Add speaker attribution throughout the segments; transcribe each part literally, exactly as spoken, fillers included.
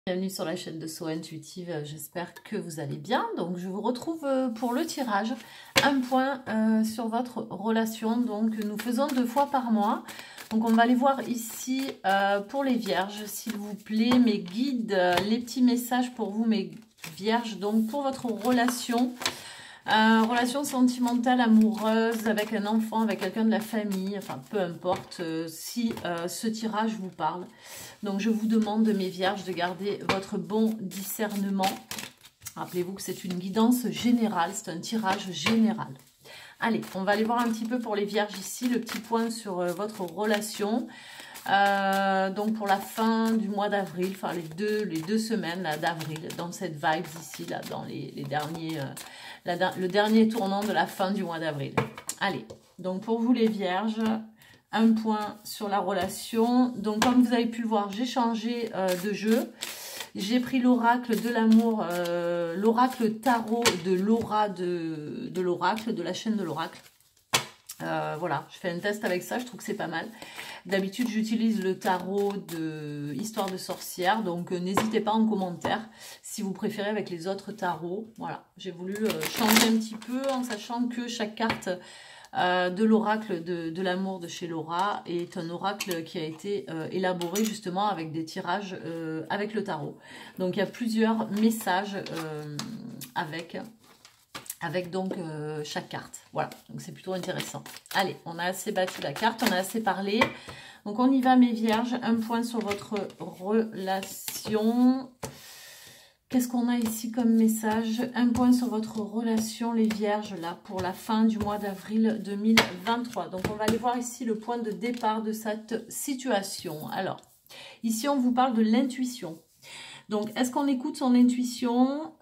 Speaker 1: Bienvenue sur la chaîne de So Intuitive, j'espère que vous allez bien. Donc je vous retrouve pour le tirage, un point euh, sur votre relation. Donc nous faisons deux fois par mois. Donc on va aller voir ici euh, pour les vierges, s'il vous plaît, mes guides, les petits messages pour vous, mes vierges. Donc pour votre relation, euh, relation sentimentale, amoureuse, avec un enfant, avec quelqu'un de la famille, enfin peu importe euh, si euh, ce tirage vous parle. Donc je vous demande, mes vierges, de garder votre bon discernement. Rappelez-vous que c'est une guidance générale, c'est un tirage général. Allez, on va aller voir un petit peu pour les vierges ici, le petit point sur euh, votre relation. Euh, donc pour la fin du mois d'avril, enfin les deux, les deux semaines d'avril, dans cette vibe ici, là, dans les, les derniers, euh, la, le dernier tournant de la fin du mois d'avril. Allez, donc pour vous les vierges, un point sur la relation. Donc comme vous avez pu le voir, j'ai changé euh, de jeu. J'ai pris l'oracle de l'amour, euh, l'oracle tarot de Laura de, de l'oracle, de la chaîne de l'oracle. Euh, voilà, je fais un test avec ça, je trouve que c'est pas mal. D'habitude, j'utilise le tarot de Histoire de sorcière, donc euh, n'hésitez pas en commentaire si vous préférez avec les autres tarots. Voilà, j'ai voulu euh, changer un petit peu en sachant que chaque carte euh, de l'oracle de, de l'amour de chez Laura est un oracle qui a été euh, élaboré justement avec des tirages euh, avec le tarot. Donc il y a plusieurs messages euh, avec... avec donc euh, chaque carte. Voilà, donc c'est plutôt intéressant. Allez, on a assez battu la carte, on a assez parlé. Donc on y va, mes vierges. Un point sur votre relation. Qu'est-ce qu'on a ici comme message? Un point sur votre relation, les vierges, là, pour la fin du mois d'avril deux mille vingt-trois. Donc on va aller voir ici le point de départ de cette situation. Alors, ici on vous parle de l'intuition. Donc, est-ce qu'on écoute son intuition?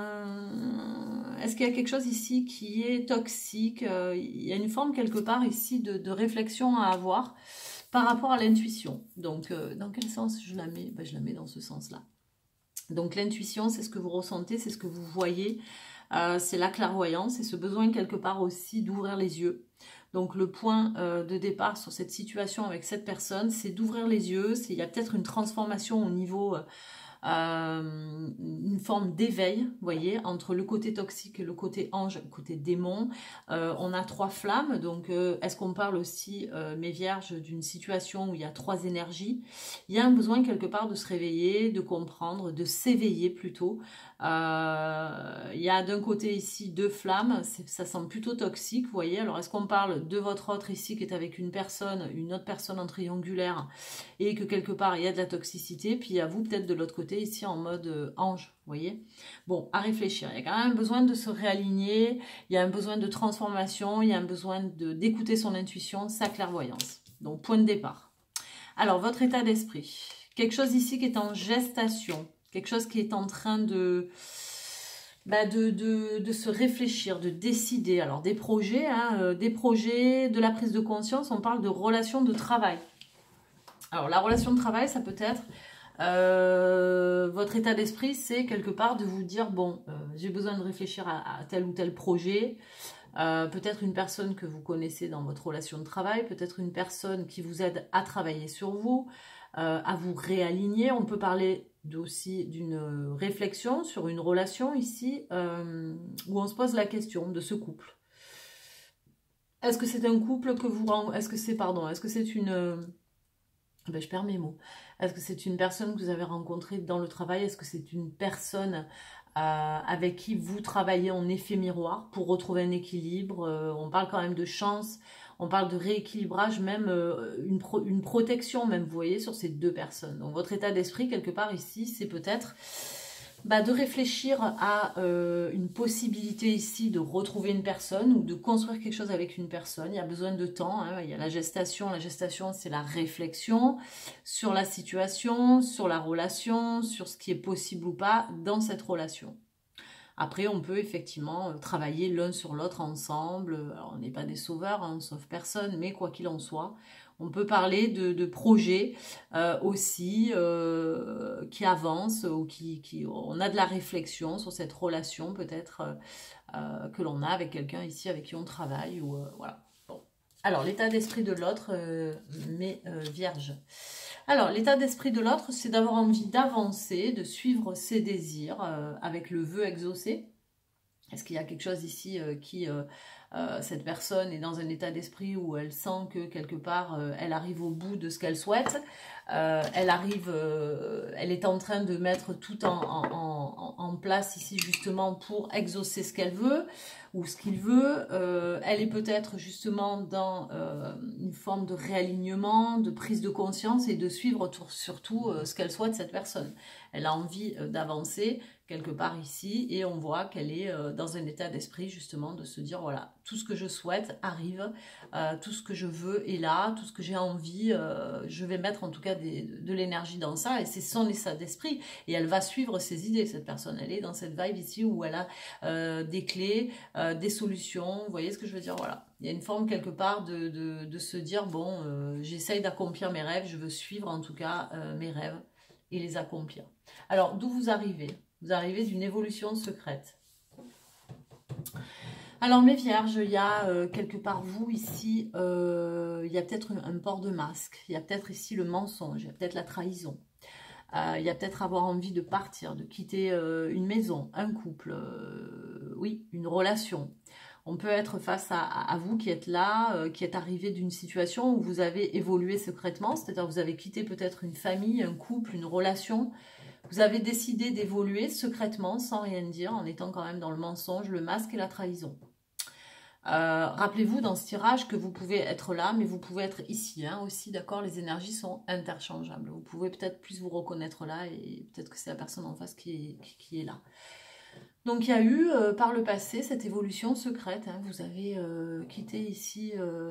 Speaker 1: euh, Est-ce qu'il y a quelque chose ici qui est toxique? euh, Il y a une forme quelque part ici de, de réflexion à avoir par rapport à l'intuition. Donc, euh, dans quel sens je la mets? Ben, je la mets dans ce sens-là. Donc, l'intuition, c'est ce que vous ressentez, c'est ce que vous voyez. Euh, c'est la clairvoyance, c'est ce besoin quelque part aussi d'ouvrir les yeux. Donc, le point euh, de départ sur cette situation avec cette personne, c'est d'ouvrir les yeux. Il y a peut-être une transformation au niveau... Euh, Euh, une forme d'éveil, vous voyez, entre le côté toxique et le côté ange, le côté démon. Euh, on a trois flammes, donc euh, est-ce qu'on parle aussi, euh, mes vierges, d'une situation où il y a trois énergies? Il y a un besoin quelque part de se réveiller, de comprendre, de s'éveiller plutôt. Euh, il y a d'un côté ici deux flammes, ça semble plutôt toxique, vous voyez. Alors est-ce qu'on parle de votre autre ici qui est avec une personne, une autre personne en triangulaire, et que quelque part il y a de la toxicité, puis il y a vous peut-être de l'autre côté ici en mode euh, ange, vous voyez. Bon, à réfléchir, il y a quand même un besoin de se réaligner, il y a un besoin de transformation, il y a un besoin d'écouter son intuition, sa clairvoyance. Donc point de départ. Alors votre état d'esprit, quelque chose ici qui est en gestation, quelque chose qui est en train de... Bah de, de, de se réfléchir, de décider. Alors des projets, hein, euh, des projets, de la prise de conscience, on parle de relation de travail. Alors la relation de travail, ça peut être euh, votre état d'esprit, c'est quelque part de vous dire, bon, euh, j'ai besoin de réfléchir à, à tel ou tel projet. Euh, peut-être une personne que vous connaissez dans votre relation de travail, peut-être une personne qui vous aide à travailler sur vous, euh, à vous réaligner. On peut parler aussi d'une réflexion sur une relation ici, euh, où on se pose la question de ce couple. Est-ce que c'est un couple que vous... Est-ce que c'est, pardon, est-ce que c'est une... Ben, je perds mes mots. Est-ce que c'est une personne que vous avez rencontrée dans le travail? Est-ce que c'est une personne euh, avec qui vous travaillez en effet miroir pour retrouver un équilibre? euh, On parle quand même de chance, on parle de rééquilibrage, même euh, une, pro une protection même, vous voyez, sur ces deux personnes. Donc votre état d'esprit, quelque part ici, c'est peut-être... Bah, de réfléchir à euh, une possibilité ici de retrouver une personne ou de construire quelque chose avec une personne. Il y a besoin de temps, hein. Il y a la gestation. La gestation, c'est la réflexion sur la situation, sur la relation, sur ce qui est possible ou pas dans cette relation. Après, on peut effectivement travailler l'un sur l'autre ensemble. Alors, on n'est pas des sauveurs, hein, on ne sauve personne, mais quoi qu'il en soit, on peut parler de, de projets euh, aussi euh, qui avancent, ou qui, qui, on a de la réflexion sur cette relation peut-être euh, que l'on a avec quelqu'un ici avec qui on travaille. Ou, euh, voilà. Bon. Alors, l'état d'esprit de l'autre, euh, mais euh, vierge. Alors, l'état d'esprit de l'autre, c'est d'avoir envie d'avancer, de suivre ses désirs euh, avec le vœu exaucé. Est-ce qu'il y a quelque chose ici euh, qui, euh, euh, cette personne est dans un état d'esprit où elle sent que quelque part, euh, elle arrive au bout de ce qu'elle souhaite, euh, elle arrive, euh, elle est en train de mettre tout en, en, en, en place ici justement pour exaucer ce qu'elle veut ou ce qu'il veut. Euh, elle est peut-être justement dans euh, une forme de réalignement, de prise de conscience et de suivre tout, surtout euh, ce qu'elle souhaite cette personne. Elle a envie euh, d'avancer quelque part ici et on voit qu'elle est euh, dans un état d'esprit justement de se dire voilà, tout ce que je souhaite arrive, euh, tout ce que je veux est là, tout ce que j'ai envie, euh, je vais mettre en tout cas des, de l'énergie dans ça et c'est son état d'esprit et elle va suivre ses idées, cette personne, elle est dans cette vibe ici où elle a euh, des clés, euh, des solutions, vous voyez ce que je veux dire, voilà. Il y a une forme quelque part de, de, de se dire bon, euh, j'essaye d'accomplir mes rêves, je veux suivre en tout cas euh, mes rêves et les accomplir. Alors, d'où vous arrivez? Vous arrivez d'une évolution secrète. Alors, mes vierges, il y a euh, quelque part vous ici, euh, il y a peut-être un, un port de masque, il y a peut-être ici le mensonge, il y a peut-être la trahison. Euh, il y a peut-être avoir envie de partir, de quitter euh, une maison, un couple, euh, oui, une relation. On peut être face à, à vous qui êtes là, euh, qui êtes arrivé d'une situation où vous avez évolué secrètement, c'est-à-dire vous avez quitté peut-être une famille, un couple, une relation. Vous avez décidé d'évoluer secrètement, sans rien dire, en étant quand même dans le mensonge, le masque et la trahison. Euh, Rappelez-vous dans ce tirage que vous pouvez être là, mais vous pouvez être ici hein, aussi, d'accord? Les énergies sont interchangeables. Vous pouvez peut-être plus vous reconnaître là et peut-être que c'est la personne en face qui est, qui, qui est là. Donc il y a eu euh, par le passé cette évolution secrète. Hein. Vous avez euh, quitté ici euh,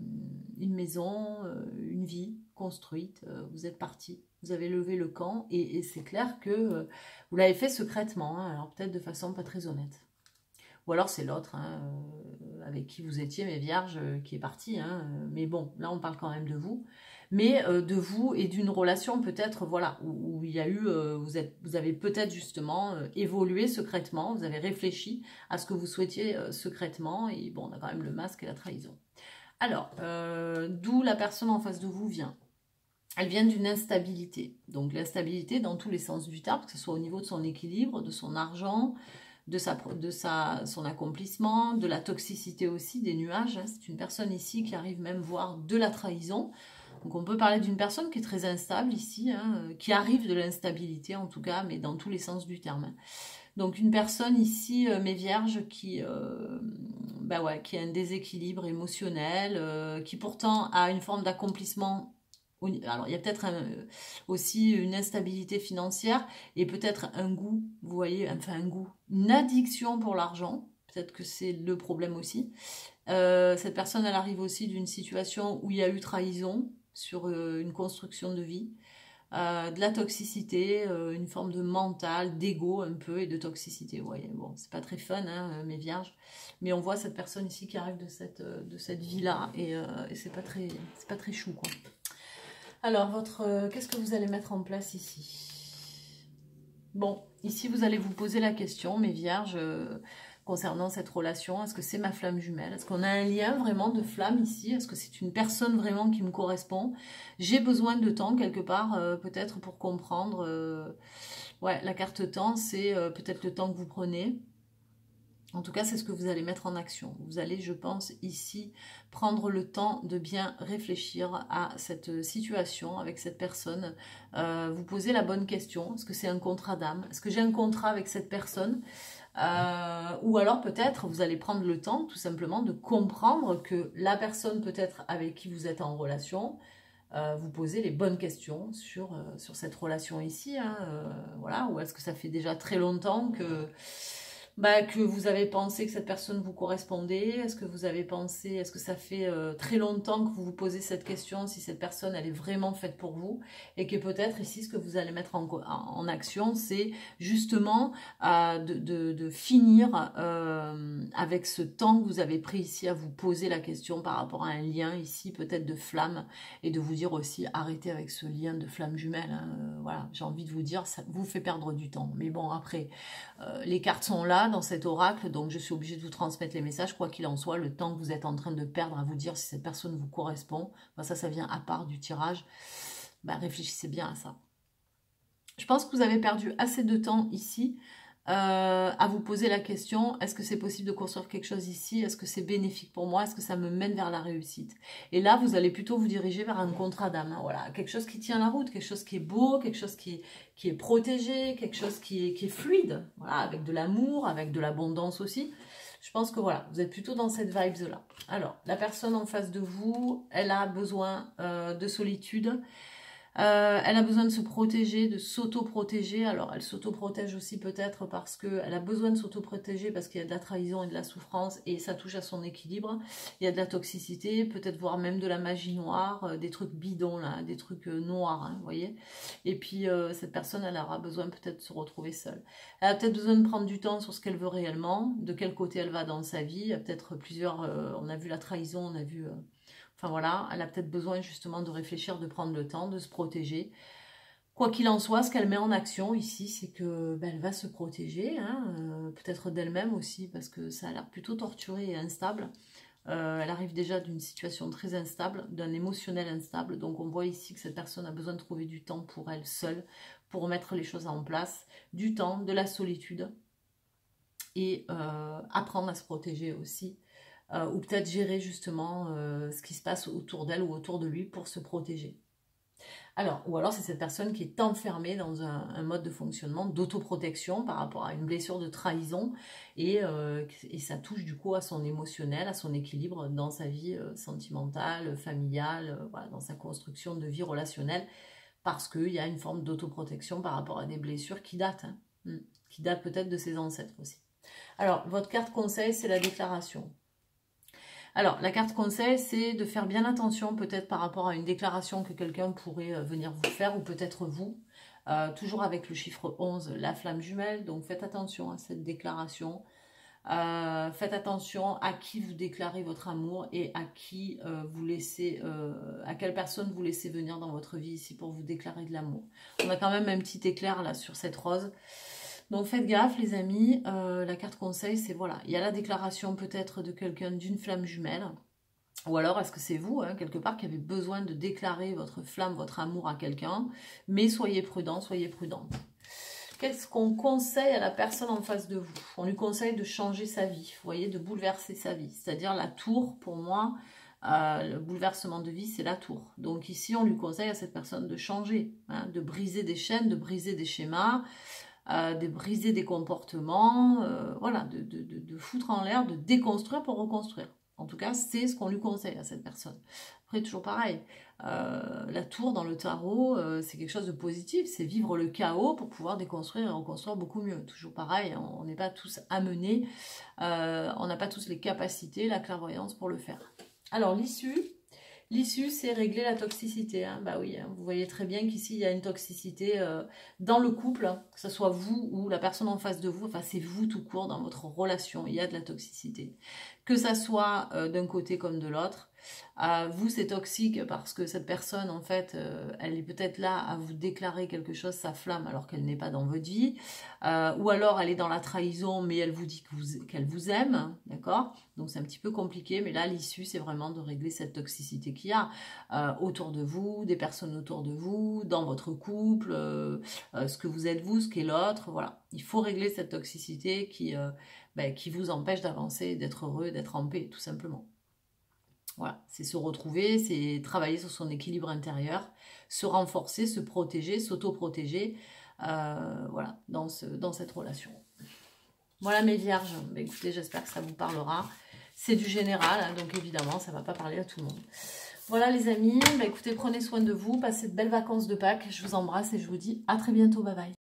Speaker 1: une maison, euh, une vie construite, euh, vous êtes parti. Vous avez levé le camp et, et c'est clair que euh, vous l'avez fait secrètement, hein, alors peut-être de façon pas très honnête. Ou alors c'est l'autre hein, euh, avec qui vous étiez, mes vierges, euh, qui est parti. Hein, euh, mais bon, là on parle quand même de vous. Mais euh, de vous et d'une relation peut-être, voilà, où, où il y a eu, euh, vous, êtes, vous avez peut-être justement euh, évolué secrètement, vous avez réfléchi à ce que vous souhaitiez euh, secrètement. Et bon, on a quand même le masque et la trahison. Alors, euh, d'où la personne en face de vous vient? Elle vient d'une instabilité. Donc l'instabilité dans tous les sens du terme, que ce soit au niveau de son équilibre, de son argent, de, sa, de sa, son accomplissement, de la toxicité aussi, des nuages. Hein. C'est une personne ici qui arrive même voir de la trahison. Donc on peut parler d'une personne qui est très instable ici, hein, qui arrive de l'instabilité en tout cas, mais dans tous les sens du terme. Hein. Donc une personne ici, euh, mes vierges, qui, euh, bah ouais, qui a un déséquilibre émotionnel, euh, qui pourtant a une forme d'accomplissement. Alors, il y a peut-être aussi une instabilité financière et peut-être un goût, vous voyez, enfin un goût, une addiction pour l'argent. Peut-être que c'est le problème aussi. Euh, cette personne, elle arrive aussi d'une situation où il y a eu trahison sur euh, une construction de vie, euh, de la toxicité, euh, une forme de mental, d'ego un peu et de toxicité. Vous voyez, bon, c'est pas très fun, hein, mes vierges. Mais on voit cette personne ici qui arrive de cette, de cette vie-là et, euh, et c'est pas très, c'est pas très chou, quoi. Alors, votre, euh, qu'est-ce que vous allez mettre en place ici? Bon, ici, vous allez vous poser la question, mes vierges, euh, concernant cette relation. Est-ce que c'est ma flamme jumelle? Est-ce qu'on a un lien vraiment de flamme ici? Est-ce que c'est une personne vraiment qui me correspond? J'ai besoin de temps, quelque part, euh, peut-être pour comprendre. Euh, ouais, la carte temps, c'est euh, peut-être le temps que vous prenez. En tout cas, c'est ce que vous allez mettre en action. Vous allez, je pense, ici, prendre le temps de bien réfléchir à cette situation avec cette personne. Euh, vous posez la bonne question. Est-ce que c'est un contrat d'âme? Est-ce que j'ai un contrat avec cette personne? euh, Ou alors, peut-être, vous allez prendre le temps, tout simplement, de comprendre que la personne, peut-être, avec qui vous êtes en relation, euh, vous posez les bonnes questions sur, euh, sur cette relation ici. Hein, euh, voilà. Ou est-ce que ça fait déjà très longtemps que... Bah, que vous avez pensé que cette personne vous correspondait? Est-ce que vous avez pensé, est-ce que ça fait euh, très longtemps que vous vous posez cette question, si cette personne, elle est vraiment faite pour vous? Et que peut-être ici, ce que vous allez mettre en, en action, c'est justement euh, de, de, de finir euh, avec ce temps que vous avez pris ici à vous poser la question par rapport à un lien ici, peut-être de flamme, et de vous dire aussi, arrêtez avec ce lien de flamme jumelle. Hein, euh, voilà, j'ai envie de vous dire, ça vous fait perdre du temps. Mais bon, après, euh, les cartes sont là, dans cet oracle, donc je suis obligée de vous transmettre les messages, quoi qu'il en soit, le temps que vous êtes en train de perdre à vous dire si cette personne vous correspond, ben ça, ça vient à part du tirage, ben réfléchissez bien à ça. Je pense que vous avez perdu assez de temps ici euh, à vous poser la question, est-ce que c'est possible de construire quelque chose ici? Est-ce que c'est bénéfique pour moi? Est-ce que ça me mène vers la réussite? Et là, vous allez plutôt vous diriger vers un contrat d'âme. Hein, voilà, quelque chose qui tient la route, quelque chose qui est beau, quelque chose qui est, qui est protégé, quelque chose qui est, qui est fluide, voilà, avec de l'amour, avec de l'abondance aussi. Je pense que voilà, vous êtes plutôt dans cette vibes-là. Alors, la personne en face de vous, elle a besoin euh, de solitude. Euh, elle a besoin de se protéger, de s'auto-protéger. Alors, elle s'auto-protège aussi peut-être parce qu'elle a besoin de s'auto-protéger parce qu'il y a de la trahison et de la souffrance et ça touche à son équilibre. Il y a de la toxicité, peut-être voire même de la magie noire, euh, des trucs bidons, là, des trucs euh, noirs, hein, vous voyez. Et puis, euh, cette personne, elle aura besoin peut-être de se retrouver seule. Elle a peut-être besoin de prendre du temps sur ce qu'elle veut réellement, de quel côté elle va dans sa vie. Il y a peut-être plusieurs... Euh, on a vu la trahison, on a vu... Euh, Enfin voilà, elle a peut-être besoin justement de réfléchir, de prendre le temps, de se protéger. Quoi qu'il en soit, ce qu'elle met en action ici, c'est que ben, elle va se protéger, hein, euh, peut-être d'elle-même aussi, parce que ça a l'air plutôt torturé et instable. Euh, elle arrive déjà d'une situation très instable, d'un émotionnel instable. Donc on voit ici que cette personne a besoin de trouver du temps pour elle seule, pour mettre les choses en place, du temps, de la solitude, et euh, apprendre à se protéger aussi. Euh, ou peut-être gérer justement euh, ce qui se passe autour d'elle ou autour de lui pour se protéger. Alors, ou alors c'est cette personne qui est enfermée dans un, un mode de fonctionnement d'autoprotection par rapport à une blessure de trahison et, euh, et ça touche du coup à son émotionnel, à son équilibre dans sa vie euh, sentimentale, familiale, euh, voilà, dans sa construction de vie relationnelle parce qu'il y a une forme d'autoprotection par rapport à des blessures qui datent, hein, qui datent peut-être de ses ancêtres aussi. Alors, votre carte conseil, c'est la déclaration. Alors, la carte conseil, c'est de faire bien attention peut-être par rapport à une déclaration que quelqu'un pourrait venir vous faire ou peut-être vous. Euh, toujours avec le chiffre onze, la flamme jumelle. Donc, faites attention à cette déclaration. Euh, faites attention à qui vous déclarez votre amour et à qui euh, vous laissez, euh, à quelle personne vous laissez venir dans votre vie ici pour vous déclarer de l'amour. On a quand même un petit éclair là sur cette rose. Donc faites gaffe les amis, euh, la carte conseil c'est voilà, il y a la déclaration peut-être de quelqu'un d'une flamme jumelle, ou alors est-ce que c'est vous, hein, quelque part, qui avez besoin de déclarer votre flamme, votre amour à quelqu'un, mais soyez prudent, soyez prudente. Qu'est-ce qu'on conseille à la personne en face de vous? On lui conseille de changer sa vie, vous voyez, de bouleverser sa vie, c'est-à-dire la tour pour moi, euh, le bouleversement de vie c'est la tour. Donc ici on lui conseille à cette personne de changer, hein, de briser des chaînes, de briser des schémas, Euh, de briser des comportements, euh, voilà, de, de, de, de foutre en l'air, de déconstruire pour reconstruire. En tout cas, c'est ce qu'on lui conseille à cette personne. Après, toujours pareil, euh, la tour dans le tarot, euh, c'est quelque chose de positif, c'est vivre le chaos pour pouvoir déconstruire et reconstruire beaucoup mieux. Toujours pareil, on n'est pas tous amenés, euh, on n'a pas tous les capacités, la clairvoyance pour le faire. Alors, l'issue... L'issue, c'est régler la toxicité. Hein. Bah oui, hein, vous voyez très bien qu'ici, il y a une toxicité euh, dans le couple, hein, que ce soit vous ou la personne en face de vous. Enfin, c'est vous tout court dans votre relation. Il y a de la toxicité. Que ça soit euh, d'un côté comme de l'autre. Euh, vous, c'est toxique parce que cette personne, en fait, euh, elle est peut-être là à vous déclarer quelque chose, sa flamme, alors qu'elle n'est pas dans votre vie. Euh, ou alors, elle est dans la trahison, mais elle vous dit que vous, qu'elle vous aime, d'accord? Donc, c'est un petit peu compliqué, mais là, l'issue, c'est vraiment de régler cette toxicité qu'il y a euh, autour de vous, des personnes autour de vous, dans votre couple, euh, euh, ce que vous êtes vous, ce qu'est l'autre, voilà. Il faut régler cette toxicité qui, euh, ben, qui vous empêche d'avancer, d'être heureux, d'être en paix, tout simplement. Voilà, c'est se retrouver, c'est travailler sur son équilibre intérieur, se renforcer, se protéger, s'auto-protéger, euh, voilà, dans, ce, dans cette relation. Voilà mes vierges, bah, écoutez, j'espère que ça vous parlera. C'est du général, hein, donc évidemment, ça ne va pas parler à tout le monde. Voilà les amis, bah, écoutez, prenez soin de vous, passez de belles vacances de Pâques, je vous embrasse et je vous dis à très bientôt, bye bye.